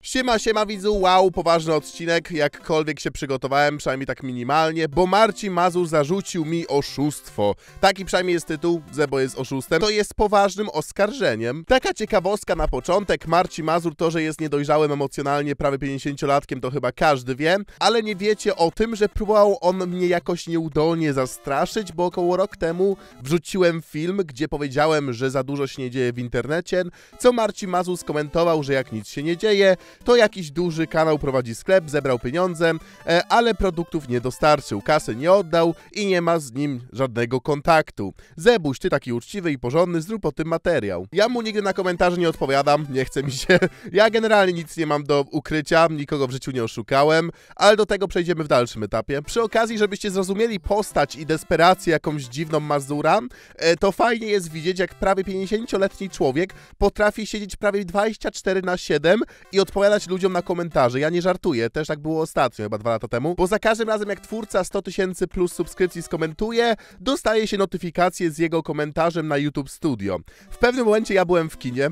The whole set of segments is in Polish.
Siema widzu, wow, poważny odcinek, jakkolwiek się przygotowałem, przynajmniej tak minimalnie, bo Marcin Mazur zarzucił mi oszustwo. Taki przynajmniej jest tytuł, Zebo jest oszustem. To jest poważnym oskarżeniem. Taka ciekawostka na początek, Marcin Mazur to, że jest niedojrzałym emocjonalnie prawie 50-latkiem, to chyba każdy wie, ale nie wiecie o tym, że próbował on mnie jakoś nieudolnie zastraszyć, bo około rok temu wrzuciłem film, gdzie powiedziałem, że za dużo się nie dzieje w internecie, co Marcin Mazur skomentował, że jak nic się nie dzieje, to jakiś duży kanał prowadzi sklep, zebrał pieniądze, ale produktów nie dostarczył, kasy nie oddał i nie ma z nim żadnego kontaktu. Zebuś, ty taki uczciwy i porządny, zrób o tym materiał. Ja mu nigdy na komentarze nie odpowiadam, nie chce mi się. Ja generalnie nic nie mam do ukrycia, nikogo w życiu nie oszukałem, ale do tego przejdziemy w dalszym etapie. Przy okazji, żebyście zrozumieli postać i desperację jakąś dziwną Mazura, to fajnie jest widzieć, jak prawie 50-letni człowiek potrafi siedzieć prawie 24/7 i odpowiadać ludziom na komentarze. Ja nie żartuję, też tak było ostatnio, chyba 2 lata temu, bo za każdym razem jak twórca 100 000 plus subskrypcji skomentuje, dostaje się notyfikację z jego komentarzem na YouTube Studio. W pewnym momencie ja byłem w kinie,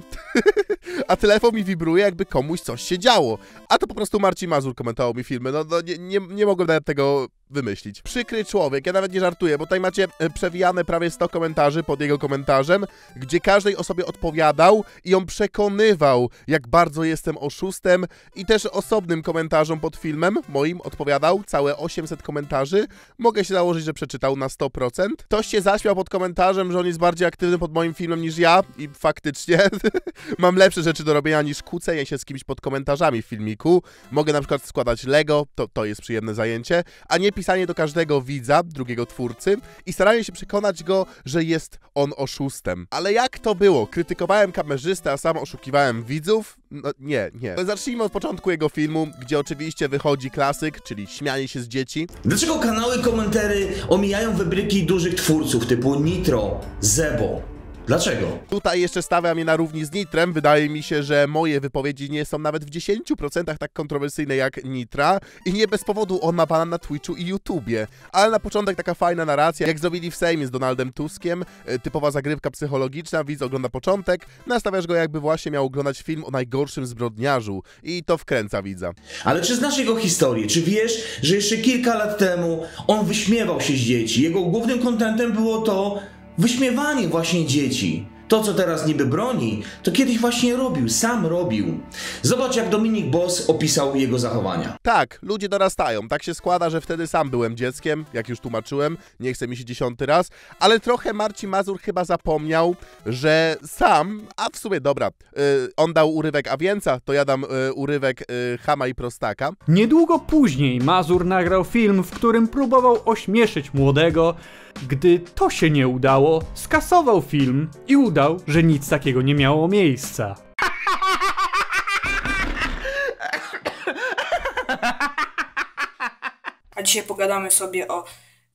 a telefon mi wibruje, jakby komuś coś się działo. A to po prostu Marcin Mazur komentował mi filmy, no nie mogłem nawet tego wymyślić. Przykry człowiek, ja nawet nie żartuję, bo tutaj macie przewijane prawie 100 komentarzy pod jego komentarzem, gdzie każdej osobie odpowiadał i ją przekonywał, jak bardzo jestem oszustem, i też osobnym komentarzom pod filmem moim odpowiadał, całe 800 komentarzy. Mogę się założyć, że przeczytał na 100%. Ktoś się zaśmiał pod komentarzem, że on jest bardziej aktywny pod moim filmem niż ja i faktycznie mam lepsze rzeczy do robienia niż kłócenie się z kimś pod komentarzami w filmiku. Mogę na przykład składać Lego, to jest przyjemne zajęcie, a nie pisanie do każdego widza, drugiego twórcy i staranie się przekonać go, że jest on oszustem. Ale jak to było? Krytykowałem kamerzystę, a sam oszukiwałem widzów? No nie. Zacznijmy od początku jego filmu, gdzie oczywiście wychodzi klasyk, czyli śmianie się z dzieci. Dlaczego kanały komentary omijają wybryki dużych twórców typu Nitro, Zebo? Dlaczego? Tutaj jeszcze stawiam je na równi z Nitrem. Wydaje mi się, że moje wypowiedzi nie są nawet w 10% tak kontrowersyjne jak Nitra i nie bez powodu on ma bana na Twitchu i YouTubie. Ale na początek taka fajna narracja, jak zrobili w Sejmie z Donaldem Tuskiem, typowa zagrywka psychologiczna, widz ogląda początek, nastawiasz go, jakby właśnie miał oglądać film o najgorszym zbrodniarzu i to wkręca widza. Ale czy znasz jego historię? Czy wiesz, że jeszcze kilka lat temu on wyśmiewał się z dzieci? Jego głównym kontentem było to wyśmiewanie właśnie dzieci. To, co teraz niby broni, to kiedyś właśnie robił, sam robił. Zobacz, jak Dominik Boss opisał jego zachowania. Tak, ludzie dorastają. Tak się składa, że wtedy sam byłem dzieckiem, jak już tłumaczyłem, nie chce mi się 10. raz, ale trochę Marcin Mazur chyba zapomniał, że sam, a w sumie dobra, on dał urywek Awięca, to ja dam urywek Chama i Prostaka. Niedługo później Mazur nagrał film, w którym próbował ośmieszyć młodego. Gdy to się nie udało, skasował film i udał, że nic takiego nie miało miejsca. A dzisiaj pogadamy sobie o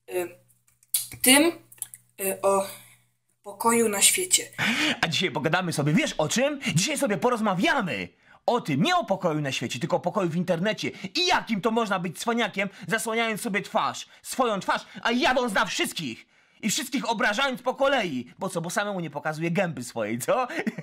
o pokoju na świecie. A dzisiaj pogadamy sobie, wiesz o czym? Dzisiaj sobie porozmawiamy o tym, nie o pokoju na świecie, tylko o pokoju w internecie. I jakim to można być cwaniakiem, zasłaniając sobie twarz, swoją twarz, a jadąc na wszystkich. I wszystkich obrażając po kolei. Bo co, bo samemu nie pokazuje gęby swojej, co?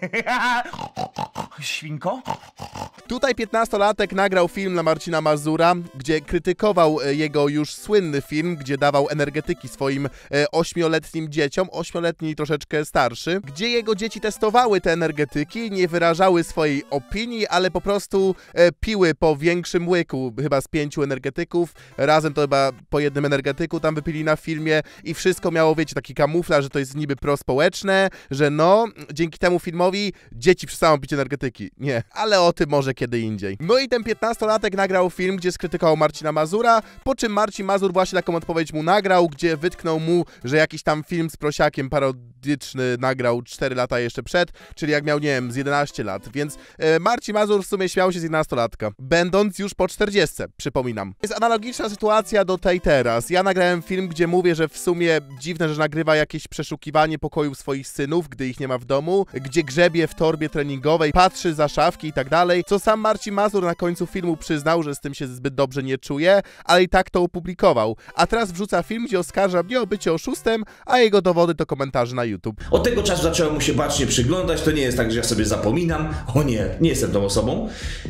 Świnko? Tutaj 15-latek nagrał film dla Marcina Mazura, gdzie krytykował jego już słynny film, gdzie dawał energetyki swoim 8-letnim dzieciom, 8-letni i troszeczkę starszy, gdzie jego dzieci testowały te energetyki, nie wyrażały swojej opinii, ale po prostu piły po większym łyku, chyba z 5 energetyków, razem to chyba po jednym energetyku tam wypili na filmie i wszystko miało, wiecie, taki kamuflaż, że to jest niby prospołeczne, że no, dzięki temu filmowi dzieci przestaną pić energetyki. Nie, ale o tym może kiedy indziej. No i ten 15-latek nagrał film, gdzie skrytykował Marcina Mazura, po czym Marcin Mazur właśnie taką odpowiedź mu nagrał, gdzie wytknął mu, że jakiś tam film z prosiakiem parodyczny nagrał 4 lata jeszcze przed, czyli jak miał, nie wiem, z 11 lat, więc Marcin Mazur w sumie śmiał się z 11-latka, będąc już po 40, przypominam. Jest analogiczna sytuacja do tej teraz. Ja nagrałem film, gdzie mówię, że w sumie dziwne, że nagrywa jakieś przeszukiwanie pokoju swoich synów, gdy ich nie ma w domu, gdzie grzebie w torbie treningowej, patrzy za szafki i tak dalej, co sam Marcin Mazur na końcu filmu przyznał, że z tym się zbyt dobrze nie czuje, ale i tak to opublikował. A teraz wrzuca film, gdzie oskarża mnie o bycie oszustem, a jego dowody to komentarze na YouTube. Od tego czasu zacząłem mu się bacznie przyglądać, to nie jest tak, że ja sobie zapominam, o nie, nie jestem tą osobą.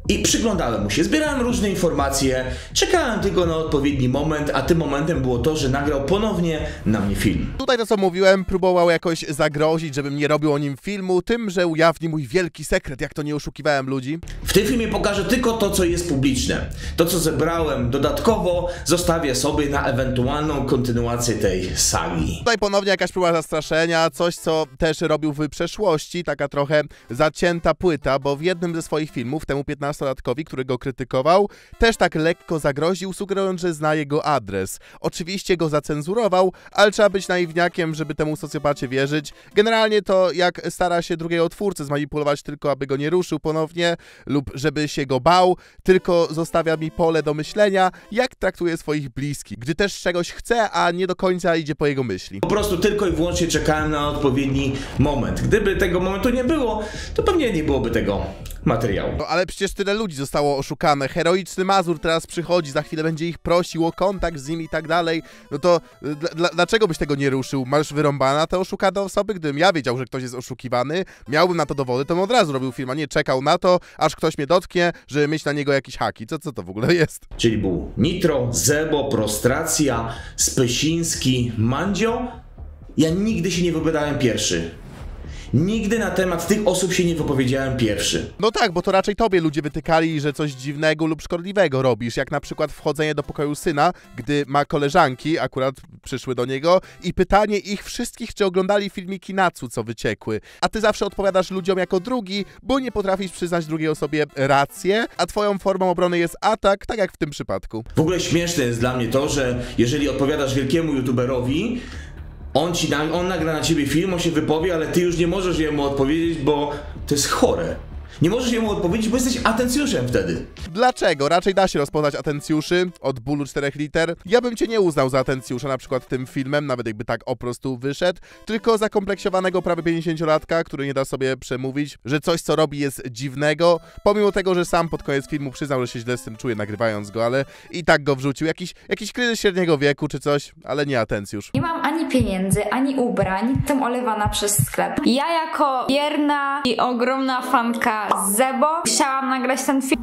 I przyglądałem mu się, zbierałem różne informacje, czekałem tylko na odpowiedni moment, a tym momentem było to, że nagrał ponownie na mnie film. Tutaj to, co mówiłem, próbował jakoś zagrozić, żebym nie robił o nim filmu, tym, że ujawni mój wielki sekret, jak to nie oszukiwałem ludzi. W tym filmie pokażę tylko to, co jest publiczne. To, co zebrałem dodatkowo, zostawię sobie na ewentualną kontynuację tej sagi. Tutaj ponownie jakaś próba zastraszenia, coś, co też robił w przeszłości, taka trochę zacięta płyta, bo w jednym ze swoich filmów, temu 15-latkowi, który go krytykował, też tak lekko zagroził, sugerując, że zna jego adres. Oczywiście go zacenzurował, ale trzeba być naiwniakiem, żeby temu socjopacie wierzyć. Generalnie to jak stara się drugiego twórcę zmanipulować tylko, aby go nie ruszył ponownie, lub żeby się go bał, tylko zostawia mi pole do myślenia, jak traktuje swoich bliskich, gdy też czegoś chce, a nie do końca idzie po jego myśli. Po prostu tylko i wyłącznie czekałem na odpowiedni moment. Gdyby tego momentu nie było, to pewnie nie byłoby tego materiału. No ale przecież tyle ludzi zostało oszukane. Heroiczny Mazur teraz przychodzi, za chwilę będzie ich prosił o kontakt z nim i tak dalej. No to dlaczego byś tego nie ruszył? Masz wyrąbana te oszukane osoby? Gdybym ja wiedział, że ktoś jest oszukiwany, miałbym na to dowody, to bym od razu robił film, a nie czekał na to, aż ktoś mnie dotknie, żeby mieć na niego jakieś haki. Co to w ogóle jest? Czyli był Nitro, Zebo, Prostracja, Spysiński, Mandzio. Ja nigdy się nie wypowiadałem pierwszy. Nigdy na temat tych osób się nie wypowiedziałem pierwszy. No tak, bo to raczej tobie ludzie wytykali, że coś dziwnego lub szkodliwego robisz, jak na przykład wchodzenie do pokoju syna, gdy ma koleżanki, akurat przyszły do niego, i pytanie ich wszystkich, czy oglądali filmiki Natsu, co wyciekły. A ty zawsze odpowiadasz ludziom jako drugi, bo nie potrafisz przyznać drugiej osobie rację, a twoją formą obrony jest atak, tak jak w tym przypadku. W ogóle śmieszne jest dla mnie to, że jeżeli odpowiadasz wielkiemu youtuberowi, on nagra na ciebie film, on się wypowie, ale ty już nie możesz jemu odpowiedzieć, bo to jest chore. Nie możesz jemu odpowiedzieć, bo jesteś atencjuszem wtedy. Dlaczego? Raczej da się rozpoznać atencjuszy od bólu 4 liter. Ja bym cię nie uznał za atencjusza, na przykład tym filmem, nawet jakby tak o prostu wyszedł, tylko zakompleksiowanego prawie 50-latka, który nie da sobie przemówić, że coś, co robi, jest dziwnego, pomimo tego, że sam pod koniec filmu przyznał, że się źle z tym czuje, nagrywając go, ale i tak go wrzucił. Jakiś kryzys średniego wieku czy coś, ale nie atencjusz. Nie mam ani pieniędzy, ani ubrań, jestem olewana przez sklep. Ja jako wierna i ogromna fanka Zebo chciałam nagrać ten film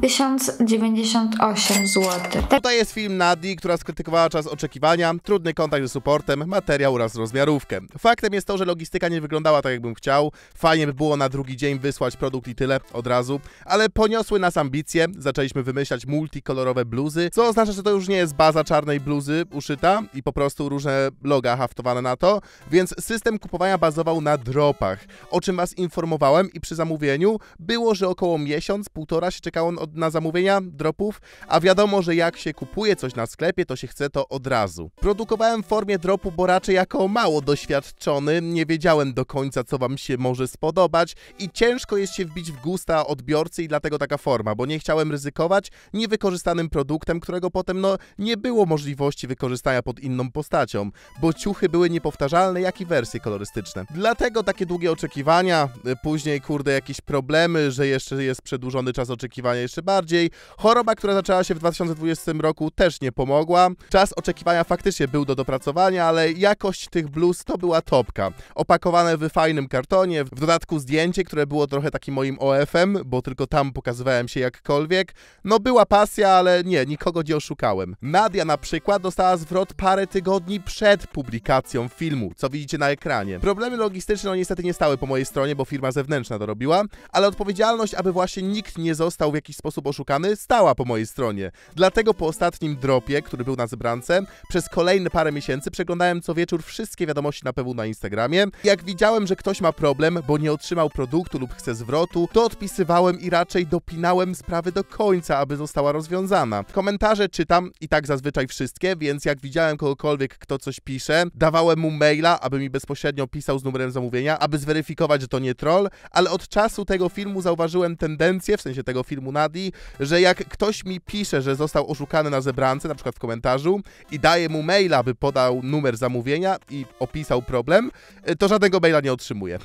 1098 zł. Tutaj jest film Nadii, która skrytykowała czas oczekiwania, trudny kontakt ze supportem, materiał oraz rozmiarówkę. Faktem jest to, że logistyka nie wyglądała tak, jakbym chciał. Fajnie by było na drugi dzień wysłać produkt i tyle od razu, ale poniosły nas ambicje, zaczęliśmy wymyślać multikolorowe bluzy, co oznacza, że to już nie jest baza czarnej bluzy uszyta i po prostu różne loga haftowane na to, więc system kupowania bazował na dropach, o czym was informowałem i przy zamówieniu było, że około miesiąc, półtora się czekało na zamówienia dropów, a wiadomo, że jak się kupuje coś na sklepie, to się chce to od razu. Produkowałem w formie dropu, bo raczej jako mało doświadczony, nie wiedziałem do końca, co wam się może spodobać i ciężko jest się wbić w gusta odbiorcy i dlatego taka forma, bo nie chciałem ryzykować niewykorzystanym produktem, którego potem nie było możliwości wykorzystania pod inną postacią, bo ciuchy były niepowtarzalne, jak i wersje kolorystyczne. Dlatego takie długie oczekiwania, później kurde jakieś problemy, że jeszcze jest przedłużony czas oczekiwania jeszcze bardziej. Choroba, która zaczęła się w 2020 roku, też nie pomogła. Czas oczekiwania faktycznie był do dopracowania, ale jakość tych bluz to była topka. Opakowane w fajnym kartonie, w dodatku zdjęcie, które było trochę takim moim OF-em, bo tylko tam pokazywałem się jakkolwiek. No była pasja, ale nie, nikogo nie oszukałem. Nadia na przykład dostała zwrot parę tygodni przed publikacją filmu, co widzicie na ekranie. Problemy logistyczne niestety nie stały po mojej stronie, bo firma zewnętrzna to robiła, ale odpowiedzialność, aby właśnie nikt nie został w jakiś sposób oszukany, stała po mojej stronie. Dlatego po ostatnim dropie, który był na zebrance, przez kolejne parę miesięcy przeglądałem co wieczór wszystkie wiadomości na PW na Instagramie. Jak widziałem, że ktoś ma problem, bo nie otrzymał produktu lub chce zwrotu, to odpisywałem i raczej dopinałem sprawy do końca, aby została rozwiązana. Komentarze czytam i tak zazwyczaj wszystkie, więc jak widziałem kogokolwiek, kto coś pisze, dawałem mu maila, aby mi bezpośrednio pisał z numerem zamówienia, aby zweryfikować, że to nie troll, ale od czasu tego filmu zauważyłem tendencję, w sensie tego filmu Nadii, że że jak ktoś mi pisze, że został oszukany na zebrance, na przykład w komentarzu, i daje mu maila, by podał numer zamówienia i opisał problem, to żadnego maila nie otrzymuje.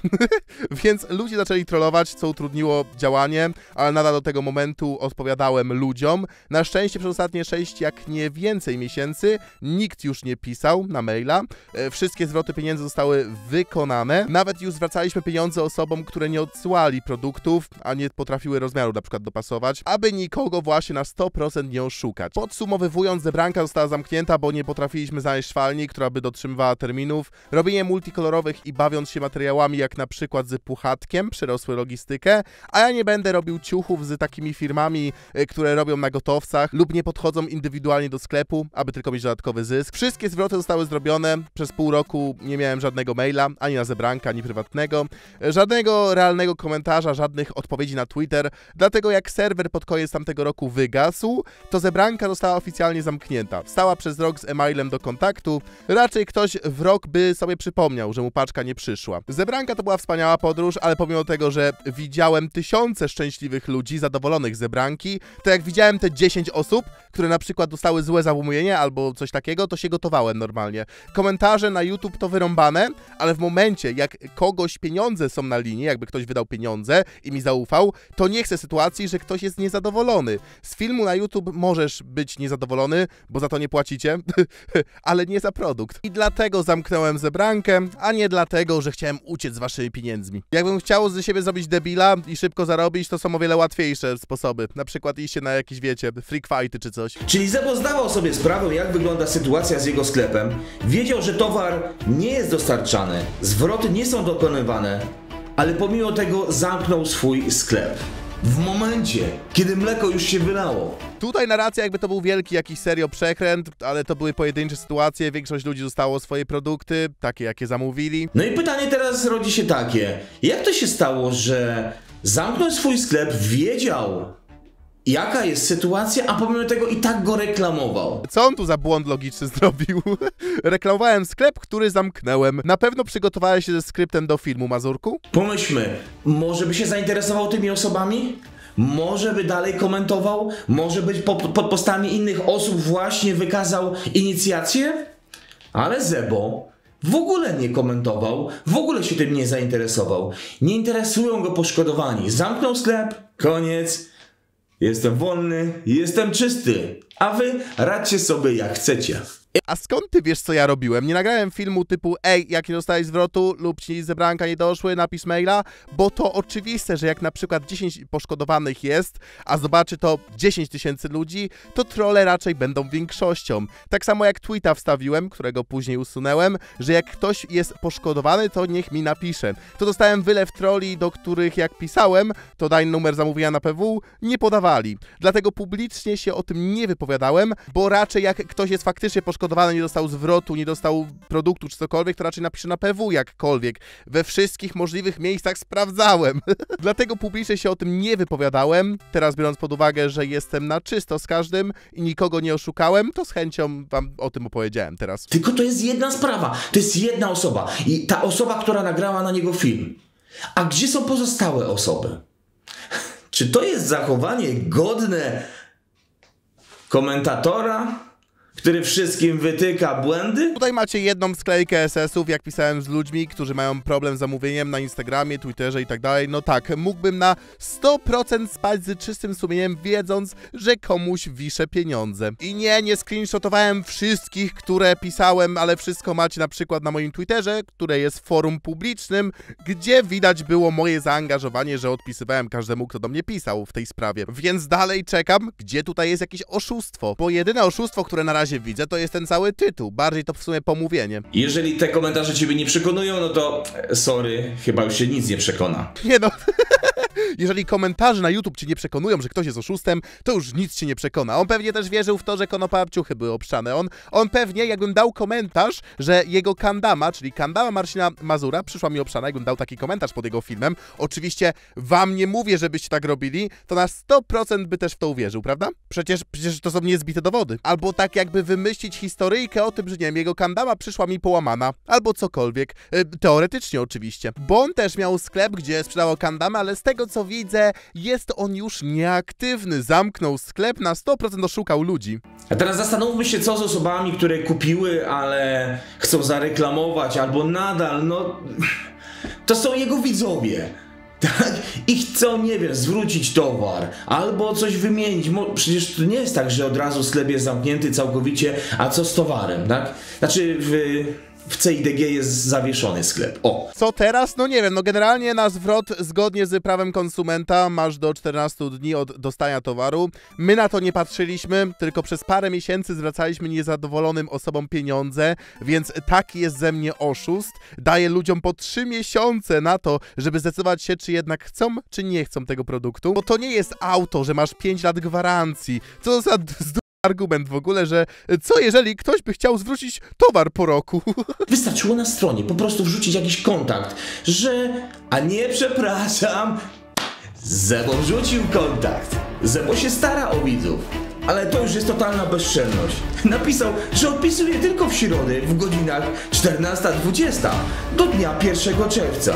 Więc ludzie zaczęli trollować, co utrudniło działanie, ale nadal do tego momentu odpowiadałem ludziom. Na szczęście przez ostatnie 6, jak nie więcej miesięcy, nikt już nie pisał na maila. Wszystkie zwroty pieniędzy zostały wykonane. Nawet już zwracaliśmy pieniądze osobom, które nie odsyłali produktów, a nie potrafiły rozmiaru na przykład dopasować, aby nikogo właśnie na 100% nie oszukać. Podsumowując, zebranka została zamknięta, bo nie potrafiliśmy znaleźć szwalni, która by dotrzymywała terminów. Robienie multikolorowych i bawiąc się materiałami jak na przykład z puchatkiem przerosły logistykę, a ja nie będę robił ciuchów z takimi firmami, które robią na gotowcach lub nie podchodzą indywidualnie do sklepu, aby tylko mieć dodatkowy zysk. Wszystkie zwroty zostały zrobione. Przez pół roku nie miałem żadnego maila, ani na zebranka, ani prywatnego. Żadnego realnego komentarza, żadnych odpowiedzi na Twitter, dlatego jak serwer pod koniec tamtego roku wygasł, to zebranka została oficjalnie zamknięta. Stała przez rok z e-mailem do kontaktu, raczej ktoś w rok by sobie przypomniał, że mu paczka nie przyszła. Zebranka to była wspaniała podróż, ale pomimo tego, że widziałem tysiące szczęśliwych ludzi zadowolonych z zebranki, to jak widziałem te 10 osób, które na przykład dostały złe zamówienie albo coś takiego, to się gotowałem normalnie. Komentarze na YouTube to wyrąbane, ale w momencie, jak kogoś pieniądze są na linii, jakby ktoś wydał pieniądze i mi zaufał, to nie chcę sytuacji, że ktoś jest niezadowolony. Z filmu na YouTube możesz być niezadowolony, bo za to nie płacicie, ale nie za produkt. I dlatego zamknąłem zebrankę, a nie dlatego, że chciałem uciec z waszymi pieniędzmi. Jakbym chciał z siebie zrobić debila i szybko zarobić, to są o wiele łatwiejsze sposoby. Na przykład iście na jakieś, wiecie, freak fighty czy coś. Czyli Zebo zdawał sobie sprawę, jak wygląda sytuacja z jego sklepem, wiedział, że towar nie jest dostarczany, zwroty nie są dokonywane, ale pomimo tego zamknął swój sklep. W momencie, kiedy mleko już się wylało. Tutaj narracja jakby to był wielki jakiś serio przekręt, ale to były pojedyncze sytuacje, większość ludzi dostało swoje produkty, takie jakie zamówili. No i pytanie teraz rodzi się takie, jak to się stało, że zamknął swój sklep, wiedział jaka jest sytuacja, a pomimo tego i tak go reklamował? Co on tu za błąd logiczny zrobił? Reklamowałem sklep, który zamknąłem. Na pewno przygotowałeś się ze skryptem do filmu, Mazurku? Pomyślmy, może by się zainteresował tymi osobami? Może by dalej komentował? Może być pod postami innych osób właśnie wykazał inicjację? Ale Zebo w ogóle nie komentował, w ogóle się tym nie zainteresował. Nie interesują go poszkodowani. Zamknął sklep, koniec. Jestem wolny, jestem czysty, a wy radźcie sobie jak chcecie. A skąd ty wiesz, co ja robiłem? Nie nagrałem filmu typu ej, jak nie dostałeś zwrotu lub ci zebranka nie doszły, napisz maila, bo to oczywiste, że jak na przykład 10 poszkodowanych jest, a zobaczy to 10 tysięcy ludzi, to trolle raczej będą większością. Tak samo jak tweeta wstawiłem, którego później usunęłem, że jak ktoś jest poszkodowany, to niech mi napisze. To dostałem wylew trolli, do których jak pisałem, to daj numer zamówienia na PW, nie podawali. Dlatego publicznie się o tym nie wypowiadałem, bo raczej jak ktoś jest faktycznie poszkodowany, nie dostał zwrotu, nie dostał produktu czy cokolwiek, to raczej napisze na PW jakkolwiek. We wszystkich możliwych miejscach sprawdzałem. Dlatego publicznie się o tym nie wypowiadałem. Teraz biorąc pod uwagę, że jestem na czysto z każdym i nikogo nie oszukałem, to z chęcią wam o tym opowiedziałem teraz. Tylko to jest jedna sprawa. To jest jedna osoba. I ta osoba, która nagrała na niego film. A gdzie są pozostałe osoby? Czy to jest zachowanie godne komentatora, który wszystkim wytyka błędy? Tutaj macie jedną sklejkę SS-ów, jak pisałem z ludźmi, którzy mają problem z zamówieniem na Instagramie, Twitterze i tak dalej. No tak, mógłbym na 100% spać z czystym sumieniem, wiedząc, że komuś wiszę pieniądze. I nie screenshotowałem wszystkich, które pisałem, ale wszystko macie na przykład na moim Twitterze, które jest forum publicznym, gdzie widać było moje zaangażowanie, że odpisywałem każdemu, kto do mnie pisał w tej sprawie. Więc dalej czekam, gdzie tutaj jest jakieś oszustwo. Bo jedyne oszustwo, które na razie widzę, to jest ten cały tytuł. Bardziej to w sumie pomówienie. Jeżeli te komentarze ciebie nie przekonują, no to sorry, chyba już się nic nie przekona. Nie no. Jeżeli komentarze na YouTube cię nie przekonują, że ktoś jest oszustem, to już nic cię nie przekona. On pewnie też wierzył w to, że konopapciuchy były obszczane. On pewnie, jakbym dał komentarz, że jego kandama, czyli kandama Marcina Mazura, przyszła mi obszczana, jakbym dał taki komentarz pod jego filmem, oczywiście wam nie mówię, żebyście tak robili, to na 100% by też w to uwierzył, prawda? Przecież to są niezbite dowody. Albo tak jak jakby wymyślić historyjkę o tym, że nie wiem, jego kandama przyszła mi połamana, albo cokolwiek. Teoretycznie oczywiście. Bo on też miał sklep, gdzie sprzedawał kandamy, ale z tego co widzę, jest on już nieaktywny. Zamknął sklep, na 100% oszukał ludzi. A teraz zastanówmy się, co z osobami, które kupiły, ale chcą zareklamować, albo nadal, no... To są jego widzowie. Tak? I chcą, nie wiem, zwrócić towar, albo coś wymienić. Przecież to nie jest tak, że od razu sklep jest zamknięty całkowicie, a co z towarem, tak? Znaczy w CIDG jest zawieszony sklep. O. Co teraz? No nie wiem, no generalnie na zwrot zgodnie z prawem konsumenta masz do 14 dni od dostania towaru. My na to nie patrzyliśmy, tylko przez parę miesięcy zwracaliśmy niezadowolonym osobom pieniądze, więc taki jest ze mnie oszust. Daję ludziom po 3 miesiące na to, żeby zdecydować się, czy jednak chcą, czy nie chcą tego produktu. Bo to nie jest auto, że masz 5 lat gwarancji. Co za argument w ogóle, że co jeżeli ktoś by chciał zwrócić towar po roku? Wystarczyło na stronie po prostu wrzucić jakiś kontakt, że... A nie, przepraszam, Zebo wrzucił kontakt. Zebo się stara o widzów. Ale to już jest totalna bezczelność. Napisał, że odpisuje tylko w środę w godzinach 14:20 do dnia 1 czerwca.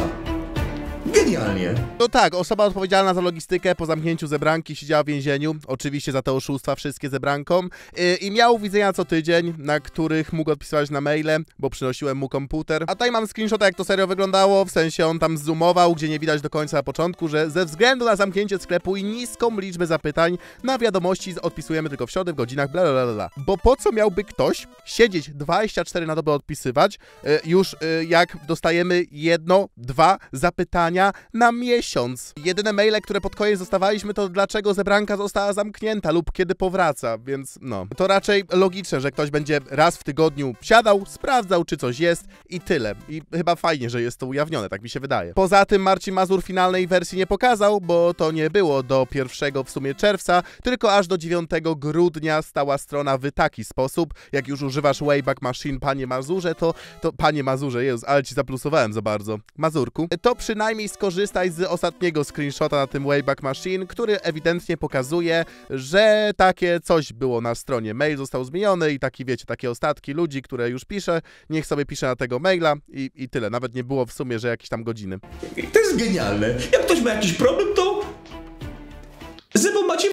Genialnie. No tak, osoba odpowiedzialna za logistykę po zamknięciu zebranki siedziała w więzieniu, oczywiście za te oszustwa wszystkie zebrankom i miał widzenia co tydzień, na których mógł odpisywać na maile, bo przynosiłem mu komputer. A tutaj mam screenshota, jak to serio wyglądało, w sensie on tam zoomował, gdzie nie widać do końca na początku, że ze względu na zamknięcie sklepu i niską liczbę zapytań na wiadomości odpisujemy tylko w środę w godzinach bla bla bla. Bo po co miałby ktoś siedzieć 24 na dobę odpisywać, już jak dostajemy 1-2 zapytania na miesiąc. Jedyne maile, które pod koniec dostawaliśmy, to dlaczego zebranka została zamknięta lub kiedy powraca, więc no. To raczej logiczne, że ktoś będzie raz w tygodniu siadał, sprawdzał, czy coś jest i tyle. I chyba fajnie, że jest to ujawnione, tak mi się wydaje. Poza tym Marcin Mazur finalnej wersji nie pokazał, bo to nie było do 1 w sumie czerwca, tylko aż do 9 grudnia stała strona w taki sposób. Jak już używasz Wayback Machine, panie Mazurze, to panie Mazurze, Jezus, ale ci zaplusowałem za bardzo. Mazurku, to przynajmniej skorzystaj z ostatniego screenshota na tym Wayback Machine, który ewidentnie pokazuje, że takie coś było na stronie. Mail został zmieniony i taki, wiecie, takie ostatki ludzi, które już pisze, niech sobie pisze na tego maila i tyle. Nawet nie było w sumie, że jakieś tam godziny. To jest genialne. Jak ktoś ma jakiś problem, to... Zebo macie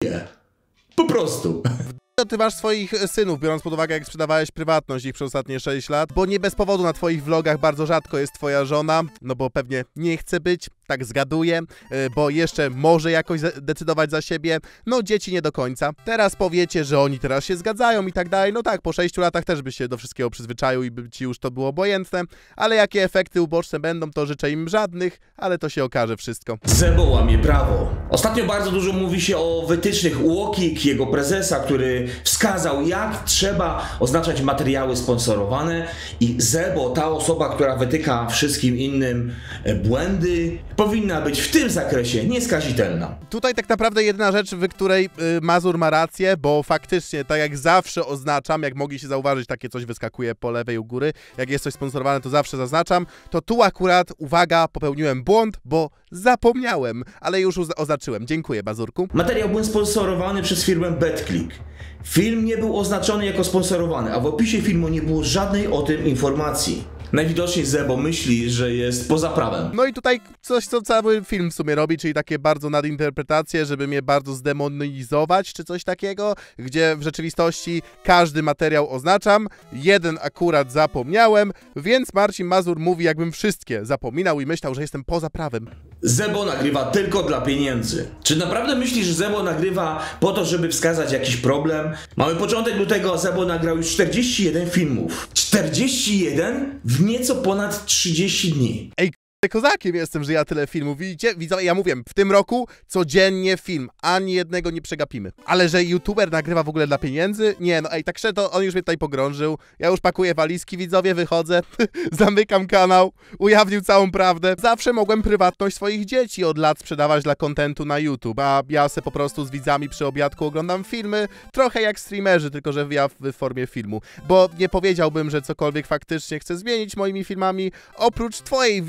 po prostu. Ty masz swoich synów, biorąc pod uwagę, jak sprzedawałeś prywatność ich przez ostatnie 6 lat, bo nie bez powodu na twoich vlogach bardzo rzadko jest twoja żona, no bo pewnie nie chce być, tak zgaduję, bo jeszcze może jakoś decydować za siebie, no dzieci nie do końca. Teraz powiecie, że oni teraz się zgadzają i tak dalej, no tak, po 6 latach też by się do wszystkiego przyzwyczaił i by ci już to było obojętne, ale jakie efekty uboczne będą, to życzę im żadnych, ale to się okaże wszystko. Zebo łamie prawo. Ostatnio bardzo dużo mówi się o wytycznych UOKiK, jego prezesa, który wskazał, jak trzeba oznaczać materiały sponsorowane i Zebo, ta osoba, która wytyka wszystkim innym błędy, powinna być w tym zakresie nieskazitelna. Tutaj tak naprawdę jedyna rzecz, w której Mazur ma rację, bo faktycznie, tak jak zawsze oznaczam, jak mogliście zauważyć, takie coś wyskakuje po lewej u góry, jak jest coś sponsorowane, to zawsze zaznaczam, to tu akurat, uwaga, popełniłem błąd, bo zapomniałem, ale już oznaczyłem. Dziękuję, Mazurku. Materiał był sponsorowany przez firmę BetClick. Film nie był oznaczony jako sponsorowany, a w opisie filmu nie było żadnej o tym informacji. Najwidoczniej Zebo myśli, że jest poza prawem. No i tutaj coś, co cały film w sumie robi, czyli takie bardzo nadinterpretacje, żeby mnie bardzo zdemonizować, czy coś takiego, gdzie w rzeczywistości każdy materiał oznaczam, jeden akurat zapomniałem, więc Marcin Mazur mówi, jakbym wszystkie zapominał i myślał, że jestem poza prawem. Zebo nagrywa tylko dla pieniędzy. Czy naprawdę myślisz, że Zebo nagrywa po to, żeby wskazać jakiś problem? Mamy początek lutego, a Zebo nagrał już 41 filmów. 41 w nieco ponad 30 dni. Ej, kozakiem jestem, że ja tyle filmów, widzicie? Widzowie, ja mówię, w tym roku codziennie film, ani jednego nie przegapimy. Ale że youtuber nagrywa w ogóle dla pieniędzy? Nie, no ej, tak szczerze, to on już mnie tutaj pogrążył. Ja już pakuję walizki, widzowie, wychodzę, zamykam kanał, ujawnił całą prawdę. Zawsze mogłem prywatność swoich dzieci od lat sprzedawać dla kontentu na YouTube, a ja se po prostu z widzami przy obiadku oglądam filmy, trochę jak streamerzy, tylko że ja w formie filmu. Bo nie powiedziałbym, że cokolwiek faktycznie chcę zmienić moimi filmami, oprócz twojej widzu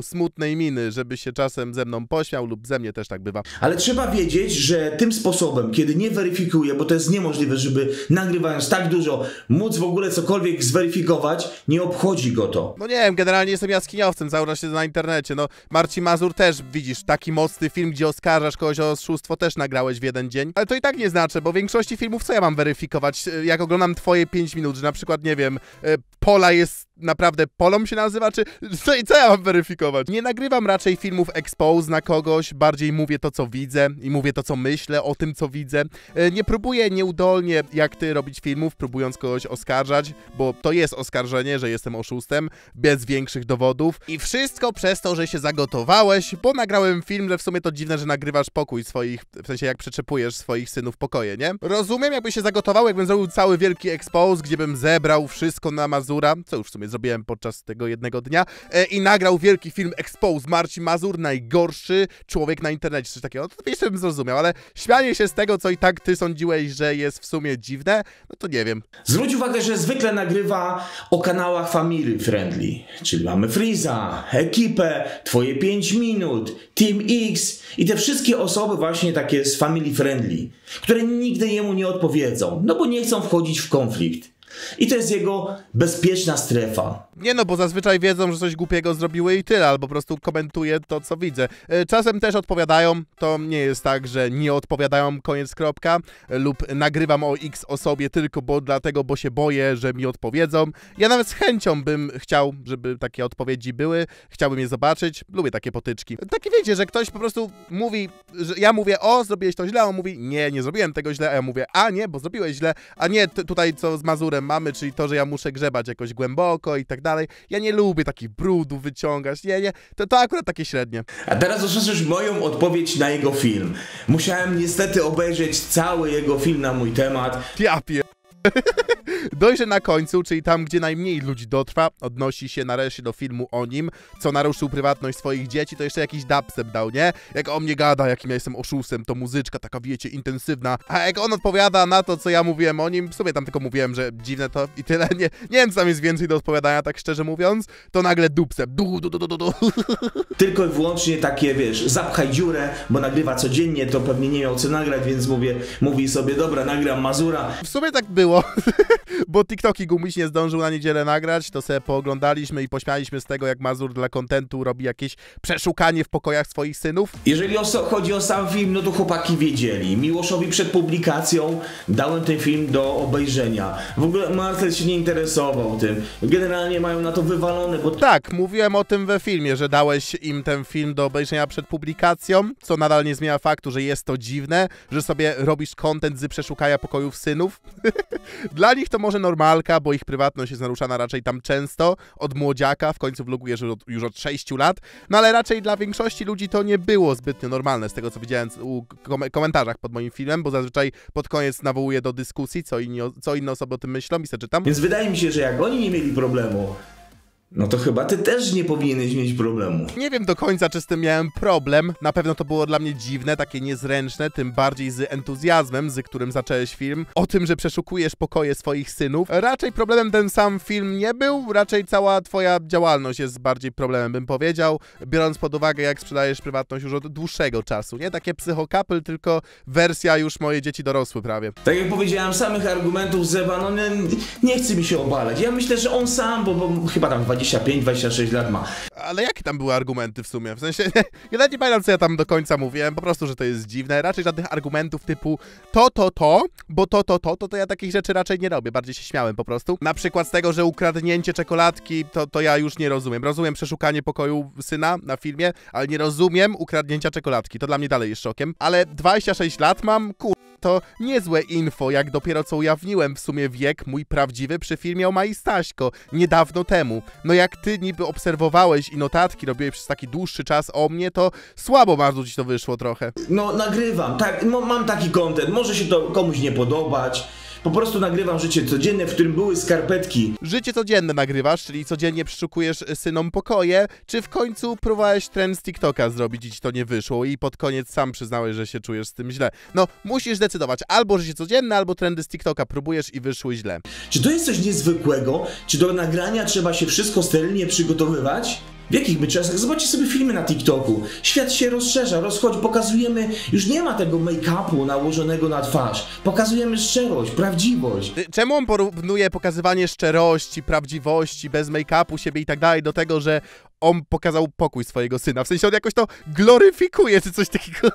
smutnej miny, żeby się czasem ze mną pośmiał lub ze mnie też tak bywa. Ale trzeba wiedzieć, że tym sposobem, kiedy nie weryfikuje, bo to jest niemożliwe, żeby nagrywając tak dużo, móc w ogóle cokolwiek zweryfikować, nie obchodzi go to. No nie wiem, generalnie jestem jaskiniowcem, cały czas siedzę na internecie, no Marcin Mazur też, widzisz, taki mocny film, gdzie oskarżasz kogoś o oszustwo, też nagrałeś w jeden dzień, ale to i tak nie znaczy, bo w większości filmów co ja mam weryfikować, jak oglądam twoje 5 minut, że na przykład, nie wiem, Pola jest naprawdę Polą się nazywa, czy co ja mam weryfikować? Nie nagrywam raczej filmów expose na kogoś, bardziej mówię to, co widzę i mówię to, co myślę o tym, co widzę. Nie próbuję nieudolnie, jak ty, robić filmów, próbując kogoś oskarżać, bo to jest oskarżenie, że jestem oszustem, bez większych dowodów. I wszystko przez to, że się zagotowałeś, bo nagrałem film, że w sumie to dziwne, że nagrywasz pokój swoich, w sensie jak przeczepujesz swoich synów pokoje, nie? Rozumiem, jakby się zagotował, jakbym zrobił cały wielki expose, gdzie bym zebrał wszystko na Mazura, co już w sumie zrobiłem podczas tego jednego dnia, i nagrał wielki film expose Marcin Mazur, najgorszy człowiek na internecie, coś takiego. No to jeszcze bym zrozumiał, ale śmianie się z tego, co i tak ty sądziłeś, że jest w sumie dziwne, no to nie wiem. Zwróć uwagę, że zwykle nagrywa o kanałach family friendly, czyli mamy Freeza, Ekipę, Twoje 5 minut, Team X i te wszystkie osoby właśnie takie z family friendly, które nigdy jemu nie odpowiedzą, no bo nie chcą wchodzić w konflikt. I to jest jego bezpieczna strefa. Nie no, bo zazwyczaj wiedzą, że coś głupiego zrobiły i tyle, albo po prostu komentuję to, co widzę. Czasem też odpowiadają, to nie jest tak, że nie odpowiadają, koniec, kropka, lub nagrywam o X osobie tylko bo się boję, że mi odpowiedzą. Ja nawet z chęcią bym chciał, żeby takie odpowiedzi były, chciałbym je zobaczyć, lubię takie potyczki. Takie wiecie, że ktoś po prostu mówi, że ja mówię, o, zrobiłeś to źle, a on mówi, nie zrobiłem tego źle, a ja mówię, a nie, bo zrobiłeś źle, a nie tutaj co z Mazurem mamy, czyli to, że ja muszę grzebać jakoś głęboko i tak dalej. Ja nie lubię takich brudów wyciągać, nie, to akurat takie średnie. A teraz usłyszysz moją odpowiedź na jego film. Musiałem niestety obejrzeć cały jego film na mój temat. Ja Dojrzę na końcu, czyli tam, gdzie najmniej ludzi dotrwa, odnosi się nareszcie do filmu o nim, co naruszył prywatność swoich dzieci, to jeszcze jakiś dubstep dał, nie? Jak o mnie gada, jakim ja jestem oszustem, to muzyczka taka, wiecie, intensywna, a jak on odpowiada na to, co ja mówiłem o nim, w sumie tam tylko mówiłem, że dziwne to i tyle, nie wiem, co tam jest więcej do odpowiadania, tak szczerze mówiąc, to nagle dubstep, Tylko i wyłącznie takie, wiesz, zapchaj dziurę, bo nagrywa codziennie, to pewnie nie miał co nagrać, więc mówi sobie, dobra, nagram Mazura. W sumie tak było, bo TikToki Gumiś nie zdążył na niedzielę nagrać, to sobie pooglądaliśmy i pośmialiśmy z tego, jak Mazur dla kontentu robi jakieś przeszukanie w pokojach swoich synów. Jeżeli chodzi o sam film, no to chłopaki wiedzieli. Miłoszowi przed publikacją dałem ten film do obejrzenia. W ogóle Marcel się nie interesował tym. Generalnie mają na to wywalone, bo... Tak, mówiłem o tym we filmie, że dałeś im ten film do obejrzenia przed publikacją, co nadal nie zmienia faktu, że jest to dziwne, że sobie robisz content z przeszukania pokojów synów. Dla nich to może normalka, bo ich prywatność jest naruszana raczej tam często, od młodziaka, w końcu vlogujesz już od 6 lat, no ale raczej dla większości ludzi to nie było zbytnio normalne, z tego co widziałem u komentarzach pod moim filmem, bo zazwyczaj pod koniec nawołuję do dyskusji, co inne osoby o tym myślą i se czytam. Więc wydaje mi się, że jak oni nie mieli problemu, no to chyba ty też nie powinieneś mieć problemu. Nie wiem do końca, czy z tym miałem problem. Na pewno to było dla mnie dziwne, takie niezręczne, tym bardziej z entuzjazmem, z którym zacząłeś film. O tym, że przeszukujesz pokoje swoich synów. Raczej problemem ten sam film nie był, raczej cała twoja działalność jest bardziej problemem, bym powiedział, biorąc pod uwagę, jak sprzedajesz prywatność już od dłuższego czasu. Nie takie psychokapel, tylko wersja już moje dzieci dorosły prawie. Tak jak powiedziałem, samych argumentów Zeba, no nie chce mi się obalać. Ja myślę, że on sam, bo chyba tam 25-26 lat ma. Ale jakie tam były argumenty w sumie? W sensie, ja nawet nie pamiętam, co ja tam do końca mówiłem, po prostu, że to jest dziwne. Raczej żadnych argumentów typu bo to ja takich rzeczy raczej nie robię. Bardziej się śmiałem po prostu. Na przykład z tego, że ukradnięcie czekoladki, to ja już nie rozumiem. Rozumiem przeszukanie pokoju syna na filmie, ale nie rozumiem ukradnięcia czekoladki. To dla mnie dalej jest szokiem. Ale 26 lat mam, to niezłe info, jak dopiero co ujawniłem w sumie wiek mój prawdziwy przy filmie o Mai Staśko, niedawno temu. No jak ty niby obserwowałeś i notatki robiłeś przez taki dłuższy czas o mnie, to słabo bardzo ci to wyszło trochę. No nagrywam, tak, mam taki content, może się to komuś nie podobać. Po prostu nagrywam życie codzienne, w którym były skarpetki. Życie codzienne nagrywasz, czyli codziennie przeszukujesz synom pokoje, czy w końcu próbowałeś trend z TikToka zrobić i ci to nie wyszło i pod koniec sam przyznałeś, że się czujesz z tym źle. No, musisz decydować, albo życie codzienne, albo trendy z TikToka próbujesz i wyszły źle. Czy to jest coś niezwykłego? Czy do nagrania trzeba się wszystko sterylnie przygotowywać? W jakich my czasach? Zobaczcie sobie filmy na TikToku. Świat się rozszerza, rozchodzi, pokazujemy, już nie ma tego make-upu nałożonego na twarz. Pokazujemy szczerość, prawdziwość. Czemu on porównuje pokazywanie szczerości, prawdziwości, bez make-upu siebie i tak dalej do tego, że on pokazał pokój swojego syna? W sensie on jakoś to gloryfikuje, czy coś takiego.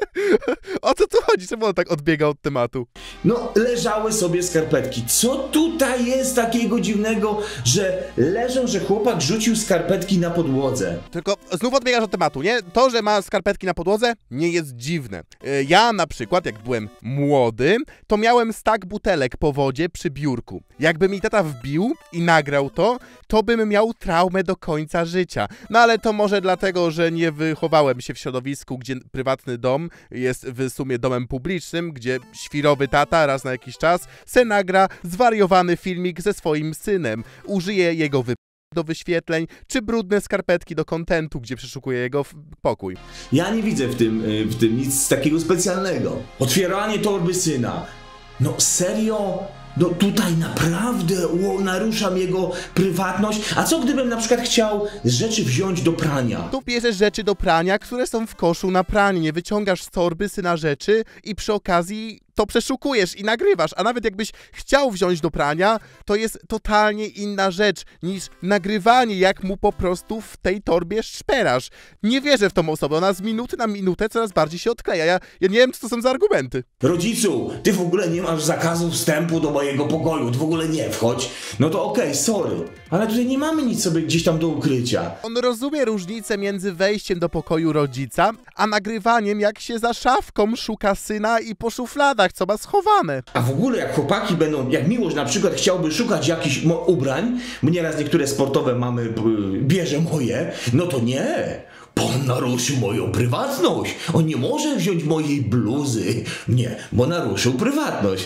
O co tu chodzi? Czemu on tak odbiega od tematu? No, leżały sobie skarpetki. Co tutaj jest takiego dziwnego, że leżą, że chłopak rzucił skarpetki na podłodze? Tylko znów odbiegasz od tematu, nie? To, że ma skarpetki na podłodze, nie jest dziwne. Ja na przykład, jak byłem młody, to miałem stak butelek po wodzie przy biurku. Jakby mi tata wbił i nagrał to bym miał traumę do końca życia. No ale to może dlatego, że nie wychowałem się w środowisku, gdzie prywatny dom jest w sumie domem publicznym, gdzie świrowy tata raz na jakiś czas se nagra zwariowany filmik ze swoim synem. Użyje jego do wyświetleń, czy brudne skarpetki do kontentu, gdzie przeszukuje jego pokój. Ja nie widzę w tym nic takiego specjalnego. Otwieranie torby syna. No serio? No tutaj naprawdę naruszam jego prywatność. A co gdybym na przykład chciał rzeczy wziąć do prania? Tu bierzesz rzeczy do prania, które są w koszu na pranie. Nie wyciągasz z torby syna rzeczy i przy okazji to przeszukujesz i nagrywasz. A nawet jakbyś chciał wziąć do prania, to jest totalnie inna rzecz niż nagrywanie, jak mu po prostu w tej torbie szperasz. Nie wierzę w tą osobę. Ona z minuty na minutę coraz bardziej się odkleja. Ja nie wiem, co to są za argumenty. Rodzicu, ty w ogóle nie masz zakazu wstępu do mojego pokoju. Ty w ogóle nie wchodź. No to okej, sorry. Ale tutaj nie mamy nic sobie gdzieś tam do ukrycia. On rozumie różnicę między wejściem do pokoju rodzica, a nagrywaniem, jak się za szafką szuka syna i po szufladach, co ma schowane. A w ogóle jak chłopaki będą, jak Miłosz na przykład chciałby szukać jakichś ubrań, bo nieraz niektóre sportowe mamy, bierze moje, no to nie. On naruszył moją prywatność. On nie może wziąć mojej bluzy. Nie, bo naruszył prywatność.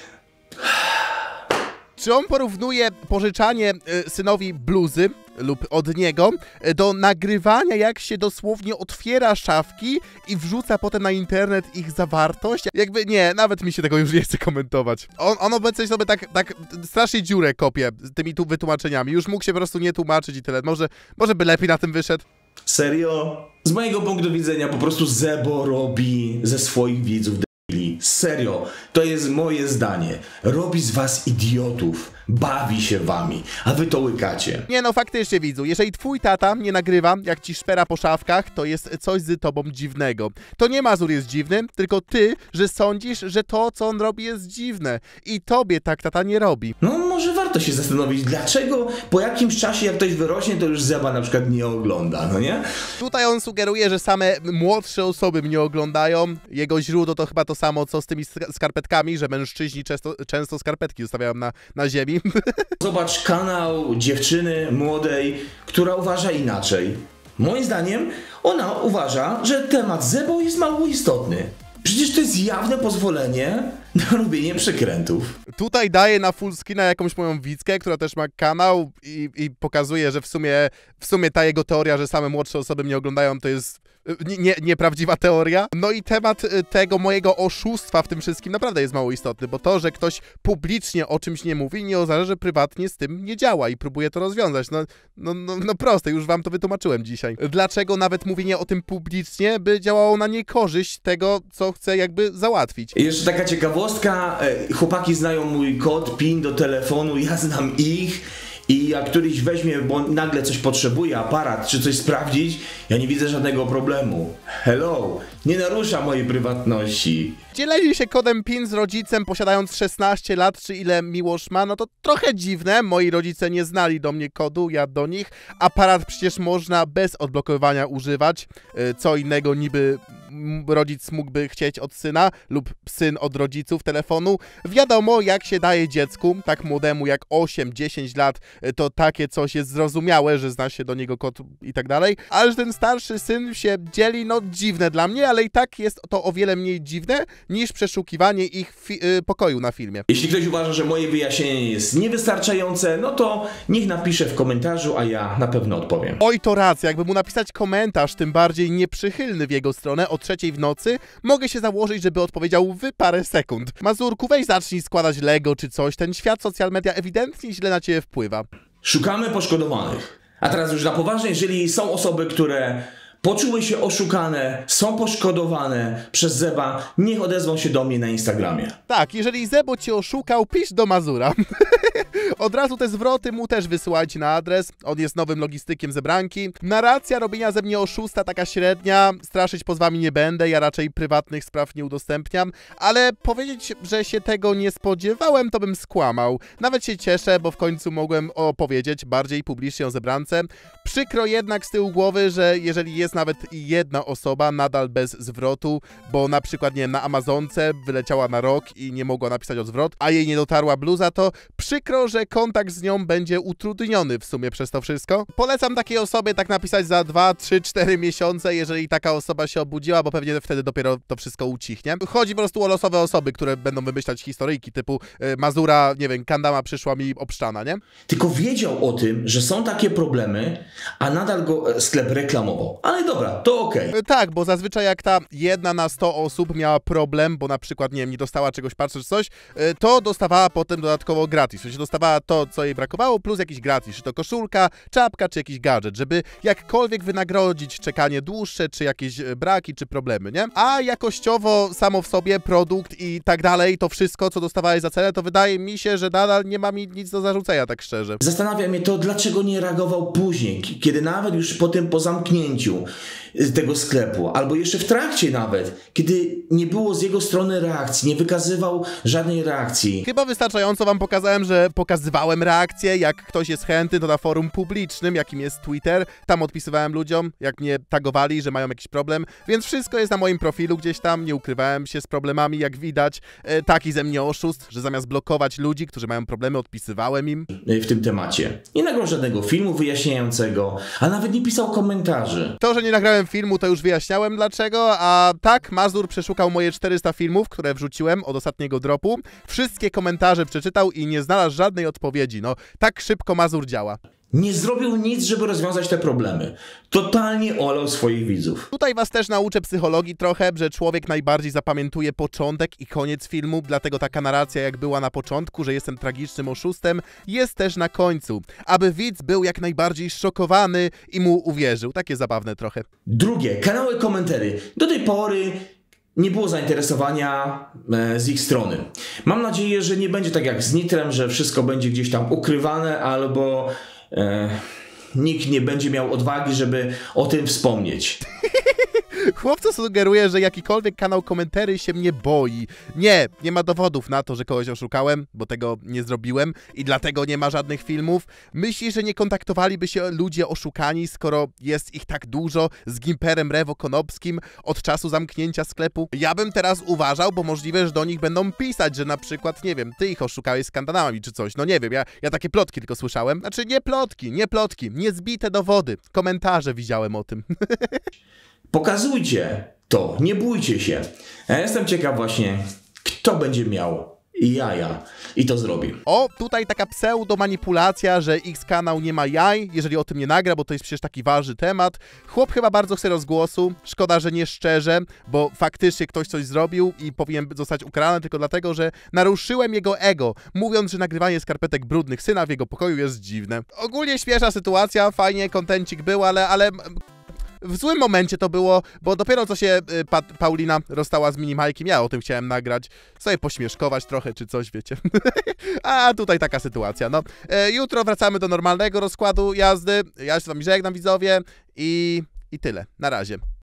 Czy on porównuje pożyczanie synowi bluzy lub od niego do nagrywania, jak się dosłownie otwiera szafki i wrzuca potem na internet ich zawartość? Jakby nie, nawet mi się tego już nie chce komentować. On obecnie sobie tak strasznie dziurę kopie z tymi tu wytłumaczeniami. Już mógł się po prostu nie tłumaczyć i tyle. Może by lepiej na tym wyszedł. Serio? Z mojego punktu widzenia po prostu Zebo robi ze swoich widzów debili. Serio, to jest moje zdanie. Robi z was idiotów. Bawi się wami, a wy to łykacie. Nie no, faktycznie widzu, jeżeli twój tata nie nagrywa, jak ci szpera po szafkach, to jest coś z tobą dziwnego. To nie Mazur jest dziwny, tylko ty, że sądzisz, że to, co on robi, jest dziwne. I tobie tak tata nie robi. No może warto się zastanowić, dlaczego po jakimś czasie, jak ktoś wyrośnie, to już Zeba na przykład nie ogląda, no nie? Tutaj on sugeruje, że same młodsze osoby mnie oglądają. Jego źródło to chyba to samo, co z tymi skarpetkami, że mężczyźni często skarpetki zostawiają na ziemi. Zobacz kanał dziewczyny młodej, która uważa inaczej. Moim zdaniem ona uważa, że temat Zebo jest mało istotny. Przecież to jest jawne pozwolenie na robienie przekrętów. Tutaj daje na fullscreena jakąś moją widzkę, która też ma kanał i pokazuje, że w sumie ta jego teoria, że same młodsze osoby mnie oglądają, to jest nieprawdziwa teoria. No i temat tego mojego oszustwa w tym wszystkim naprawdę jest mało istotny, bo to, że ktoś publicznie o czymś nie mówi, nie oznacza, że prywatnie z tym nie działa i próbuje to rozwiązać. No proste, już wam to wytłumaczyłem dzisiaj. Dlaczego nawet mówienie o tym publicznie by działało na niekorzyść tego, co chce jakby załatwić. Jeszcze taka ciekawostka, chłopaki znają mój kod, PIN do telefonu, ja znam ich. I jak któryś weźmie, bo nagle coś potrzebuje, aparat, czy coś sprawdzić, ja nie widzę żadnego problemu. Hello, nie narusza mojej prywatności. Dzielili się kodem PIN z rodzicem, posiadając 16 lat, czy ile Miłosz ma, no to trochę dziwne. Moi rodzice nie znali do mnie kodu, ja do nich. Aparat przecież można bez odblokowywania używać. Co innego niby rodzic mógłby chcieć od syna lub syn od rodziców telefonu. Wiadomo, jak się daje dziecku, tak młodemu jak 8-10 lat, to takie coś jest zrozumiałe, że zna się do niego kod i tak dalej. Ale że ten starszy syn się dzieli, no dziwne dla mnie, ale i tak jest to o wiele mniej dziwne niż przeszukiwanie ich pokoju na filmie. Jeśli ktoś uważa, że moje wyjaśnienie jest niewystarczające, no to niech napisze w komentarzu, a ja na pewno odpowiem. Oj, to racja, jakby mu napisać komentarz, tym bardziej nieprzychylny w jego stronę o 3 w nocy, mogę się założyć, żeby odpowiedział w parę sekund. Mazurku, weź zacznij składać Lego czy coś, ten świat social media ewidentnie źle na ciebie wpływa. Szukamy poszkodowanych. A teraz już na poważnie, jeżeli są osoby, które poczuły się oszukane, są poszkodowane przez Zeba, niech odezwą się do mnie na Instagramie. Tak, jeżeli Zebo cię oszukał, pisz do Mazura. Od razu te zwroty mu też wysyłajcie na adres. On jest nowym logistykiem Zebranki. Narracja robienia ze mnie oszusta taka średnia. Straszyć pozwami nie będę, ja raczej prywatnych spraw nie udostępniam. Ale powiedzieć, że się tego nie spodziewałem, to bym skłamał. Nawet się cieszę, bo w końcu mogłem opowiedzieć bardziej publicznie o Zebrance. Przykro jednak z tyłu głowy, że jeżeli jest nawet jedna osoba nadal bez zwrotu, bo na przykład, nie wiem, na Amazonce wyleciała na rok i nie mogła napisać odwrot, a jej nie dotarła bluza, to przykro, że kontakt z nią będzie utrudniony w sumie przez to wszystko. Polecam takiej osobie tak napisać za 2, 3, 4 miesiące, jeżeli taka osoba się obudziła, bo pewnie wtedy dopiero to wszystko ucichnie. Chodzi po prostu o losowe osoby, które będą wymyślać historyjki typu Mazura, nie wiem, Kandama przyszła mi obszczana, nie? Tylko wiedział o tym, że są takie problemy, a nadal go sklep reklamował. Ale dobra, to okej. Tak, bo zazwyczaj jak ta 1 na 100 osób miała problem, bo na przykład, nie wiem, nie dostała czegoś, patrzeć czy coś, to dostawała potem dodatkowo gratis. W sensie dostawała to, co jej brakowało, plus jakiś gratis. Czy to koszulka, czapka, czy jakiś gadżet, żeby jakkolwiek wynagrodzić czekanie dłuższe, czy jakieś braki, czy problemy, nie? A jakościowo samo w sobie produkt i tak dalej, to wszystko, co dostawałeś za cenę, to wydaje mi się, że nadal nie ma mi nic do zarzucenia, tak szczerze. Zastanawia mnie to, dlaczego nie reagował później, kiedy nawet już po zamknięciu tego sklepu, albo jeszcze w trakcie nawet, kiedy nie było z jego strony reakcji, nie wykazywał żadnej reakcji. Chyba wystarczająco wam pokazałem, że pokazywałem reakcję, jak ktoś jest chętny, to na forum publicznym, jakim jest Twitter, tam odpisywałem ludziom, jak mnie tagowali, że mają jakiś problem, więc wszystko jest na moim profilu gdzieś tam, nie ukrywałem się z problemami, jak widać, taki ze mnie oszust, że zamiast blokować ludzi, którzy mają problemy, odpisywałem im. W tym temacie. Nie nagrał żadnego filmu wyjaśniającego, a nawet nie pisał komentarzy. To, że nie nagrałem filmu, to już wyjaśniałem dlaczego, a tak, Mazur przeszukał moje 400 filmów, które wrzuciłem od ostatniego dropu, wszystkie komentarze przeczytał i nie znalazł żadnej odpowiedzi, no tak szybko Mazur działa. Nie zrobił nic, żeby rozwiązać te problemy. Totalnie olał swoich widzów. Tutaj was też nauczę psychologii trochę, że człowiek najbardziej zapamiętuje początek i koniec filmu, dlatego taka narracja jak była na początku, że jestem tragicznym oszustem, jest też na końcu, aby widz był jak najbardziej szokowany i mu uwierzył. Takie zabawne trochę. Drugie, kanały komentarzy. Do tej pory nie było zainteresowania z ich strony. Mam nadzieję, że nie będzie tak jak z Nitrem, że wszystko będzie gdzieś tam ukrywane, albo nikt nie będzie miał odwagi, żeby o tym wspomnieć. Chłopca sugeruje, że jakikolwiek kanał komentarzy się mnie boi. Nie ma dowodów na to, że kogoś oszukałem, bo tego nie zrobiłem i dlatego nie ma żadnych filmów. Myśli, że nie kontaktowaliby się ludzie oszukani, skoro jest ich tak dużo z Gimperem Rewo Konopskim od czasu zamknięcia sklepu. Ja bym teraz uważał, bo możliwe, że do nich będą pisać, że na przykład, nie wiem, ty ich oszukałeś z kanałami czy coś. No nie wiem, ja takie plotki tylko słyszałem. Znaczy nie plotki, niezbite dowody. Komentarze widziałem o tym. Pokazujcie to, nie bójcie się. Ja jestem ciekaw właśnie, kto będzie miał jaja i to zrobi. O, tutaj taka pseudo-manipulacja, że X kanał nie ma jaj, jeżeli o tym nie nagra, bo to jest przecież taki ważny temat. Chłop chyba bardzo chce rozgłosu, szkoda, że nie szczerze, bo faktycznie ktoś coś zrobił i powinien zostać ukarany tylko dlatego, że naruszyłem jego ego, mówiąc, że nagrywanie skarpetek brudnych syna w jego pokoju jest dziwne. Ogólnie śmieszna sytuacja, fajnie, kontencik był, ale w złym momencie to było, bo dopiero co się Paulina rozstała z Minimajkiem, ja o tym chciałem nagrać, sobie pośmieszkować trochę czy coś, wiecie. A tutaj taka sytuacja, no. Jutro wracamy do normalnego rozkładu jazdy, ja się z wami żegnam, widzowie, i tyle. Na razie.